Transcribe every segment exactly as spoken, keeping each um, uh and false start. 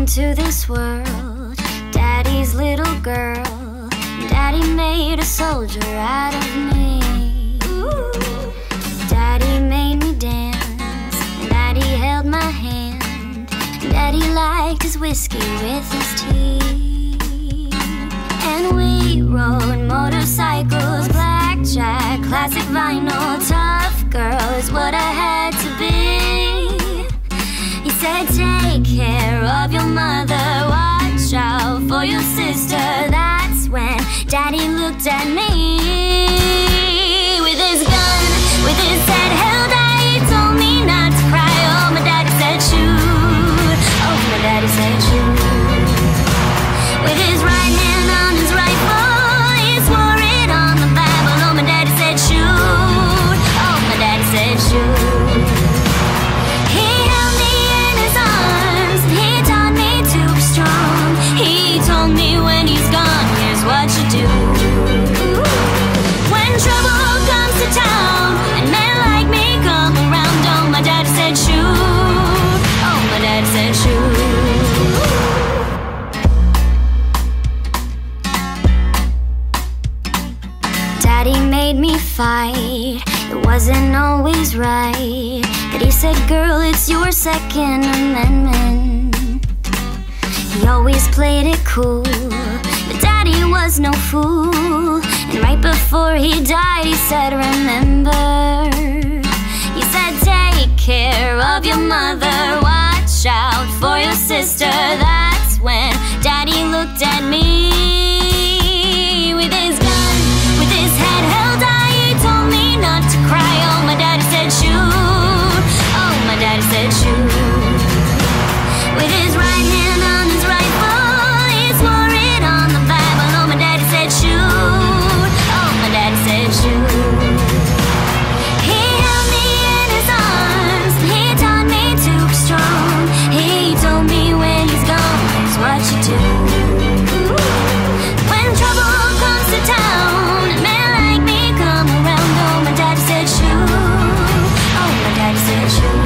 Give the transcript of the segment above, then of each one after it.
into this world, Daddy's little girl. Daddy made a soldier out of me. Daddy made me dance, and Daddy held my hand. Daddy liked his whiskey with his tea. And we rode motorcycles, blackjack, classic vinyl. Tough girl is what I had to be. He said, take care of your mother, watch out for your sister. That's when Daddy looked at me. With his gun, with his head held high, he told me not to cry. Oh, my daddy said shoot. Oh, my daddy said shoot. With his right hand on his rifle, he swore it on the Bible. Oh, my daddy said shoot. Oh, my daddy said shoot. He held me in his arms, and he taught me to be strong. He told me when he's gone, here's what you do. When trouble comes to town, and men like me come around, oh, my daddy said shoot. Oh, my daddy said shoot. Daddy made me fight, it wasn't always right, but he said, girl, it's your Second Amendment. He always played it cool, but Daddy was no fool. And right before he died, he said, remember. He said, take care of your mother, watch out for your sister. That's when Daddy looked at me. With his gun, with his head held high, he told me not to cry. Oh, my daddy said shoot. Oh, my daddy said shoot. With his right hand on his rifle, he swore it on the Bible. Oh, my daddy said shoot. Oh, my daddy said shoot. He held me in his arms, and he taught me to be strong. He told me when he's gone, here's what you do. When trouble comes to town, and men like me come around, oh, my daddy said shoot. Oh, my daddy said shoot.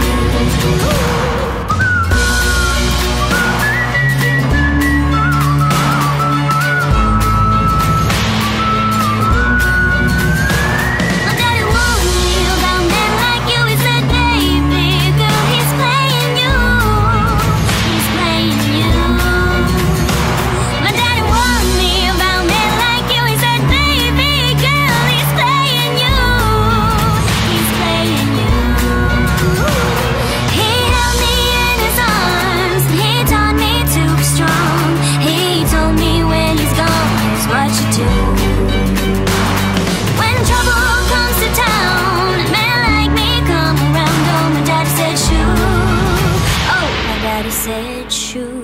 Said shoot.